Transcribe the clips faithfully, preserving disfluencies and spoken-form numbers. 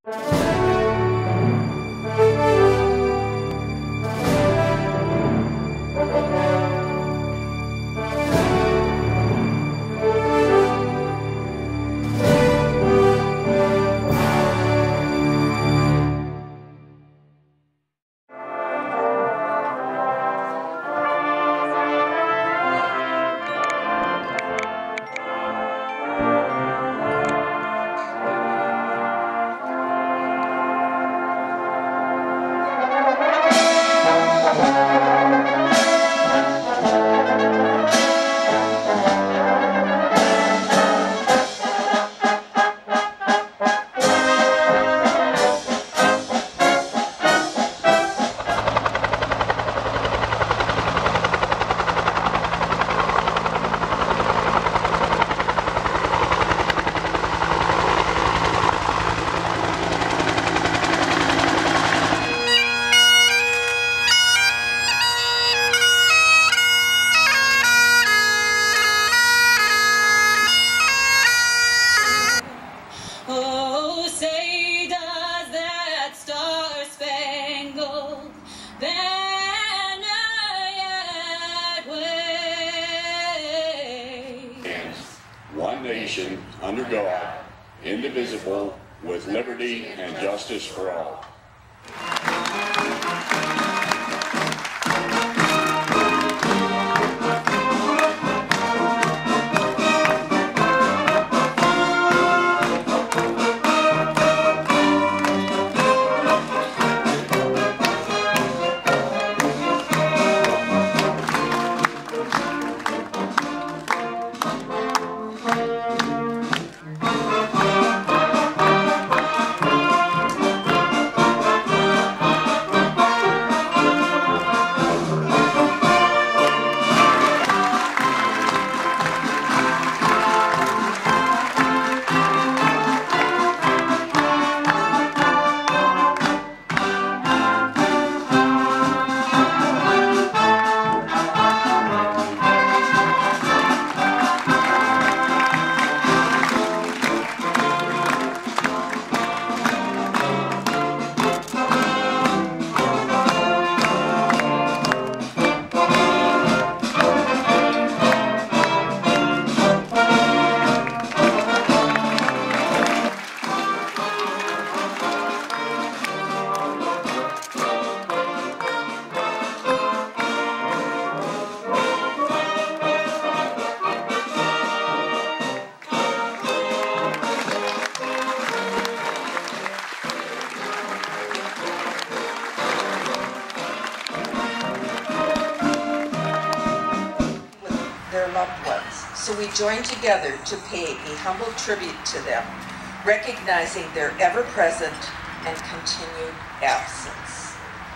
One nation, under God, indivisible, with liberty and justice for all. Their loved ones. So we join together to pay a humble tribute to them, recognizing their ever-present and continued absence.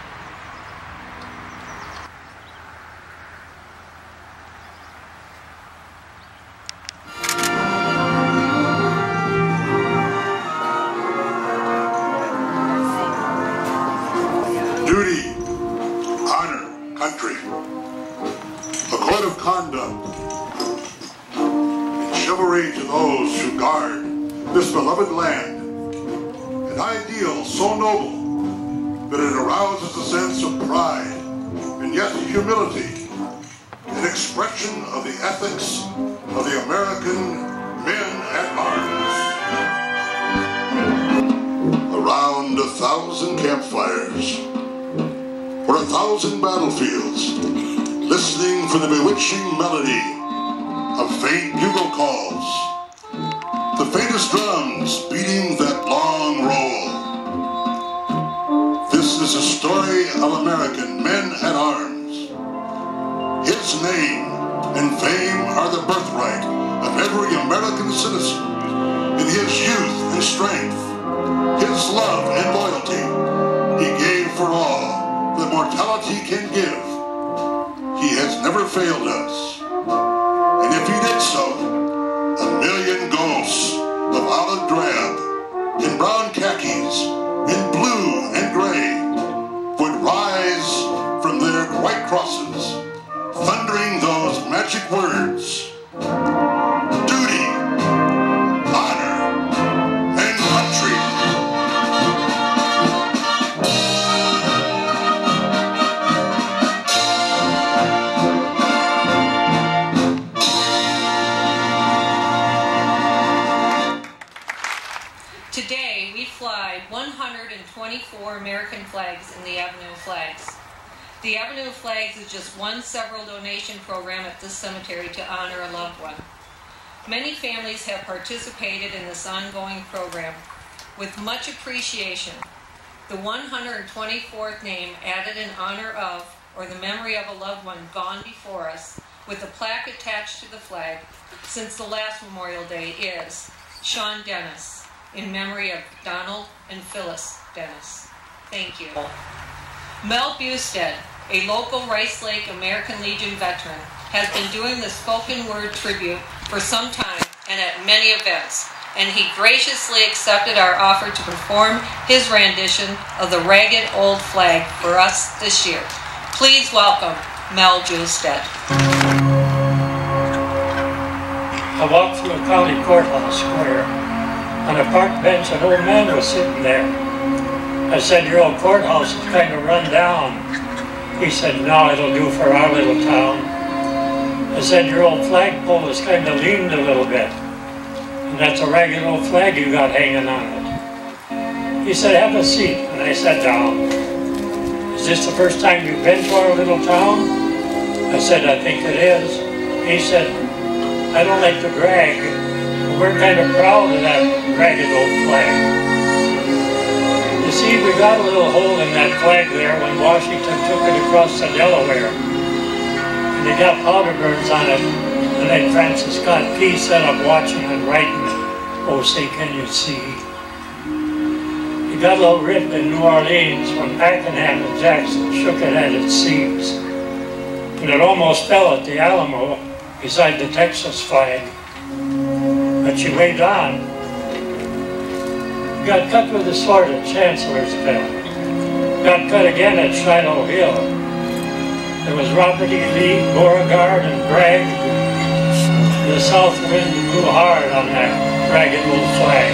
Duty, honor, country. A code of conduct and chivalry to those who guard this beloved land. An ideal so noble that it arouses a sense of pride and yet humility, an expression of the ethics of the American men at arms. Around a thousand campfires, or a thousand battlefields, listening for the bewitching melody of faint bugle calls, the faintest drums beating that long roll. This is a story of American men at arms. His name and fame are the birthright of every American citizen. In his youth and strength, his love and loyalty, he gave for all that mortality can give. He has never failed us. And if he did so, a million ghosts of olive drab, in brown khakis, in blue and gray, would rise from their white crosses, thundering those magic words: duty, honor, Today, we fly one hundred twenty-four American flags in the Avenue of Flags. The Avenue of Flags is just one several donation program at this cemetery to honor a loved one. Many families have participated in this ongoing program with much appreciation. The one hundred twenty-fourth name added in honor of or the memory of a loved one gone before us with a plaque attached to the flag since the last Memorial Day is Sean Dennis, in memory of Donald and Phyllis Dennis. Thank you. Mel Bustad, a local Rice Lake American Legion veteran, has been doing the spoken word tribute for some time and at many events, and he graciously accepted our offer to perform his rendition of the Ragged Old Flag for us this year. Please welcome Mel Bustad. I walked through a county courthouse square. On a park bench, an old man was sitting there. I said, "Your old courthouse is kind of run down." He said, "No, it'll do for our little town." I said, "Your old flagpole is kind of leaned a little bit, and that's a ragged old flag you got hanging on it." He said, "Have a seat," and I sat down. "Is this the first time you've been to our little town?" I said, "I think it is." He said, "I don't like to brag, but we're kind of proud of that ragged old flag. You see, we got a little hole in that flag there when Washington took it across the Delaware. And they got powder burns on it, and then Francis Scott Key set up watching and writing, 'Oh, say, can you see?' He got a little rip in New Orleans when Pakenham and Jackson shook it at its seams. And it almost fell at the Alamo beside the Texas flag. But she waved on. Got cut with a sword at Chancellorsville. Got cut again at Shiloh Hill. There was Robert E. Lee, Beauregard, and Bragg. The south wind blew hard on that ragged old flag.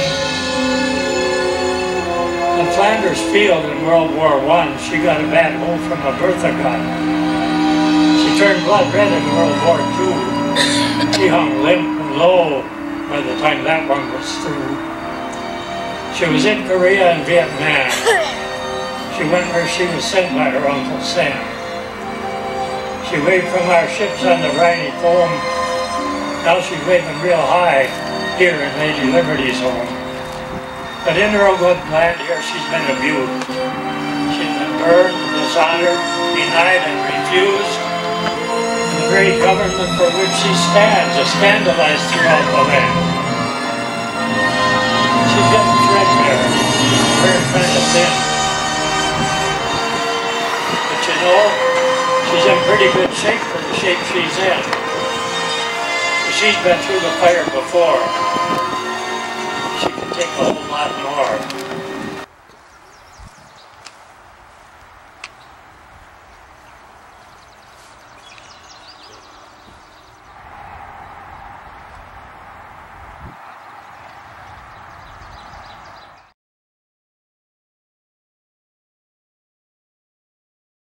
On Flanders Field in World War One, she got a bad hole from a Bertha gun. She turned blood red in World War Two. She hung limp and low by the time that one was through. She was in Korea and Vietnam. She went where she was sent by her Uncle Sam. She waved from our ships on the briny foam. Now she's waving real high here in Lady Liberty's home. But in her good land here she's been abused. She's been burned, dishonored, denied, and refused. And the very government for which she stands is scandalized throughout the land. She's getting threadbare, very kind of thin. But you know, she's in pretty good shape for the shape she's in. She's been through the fire before. She can take a whole lot more.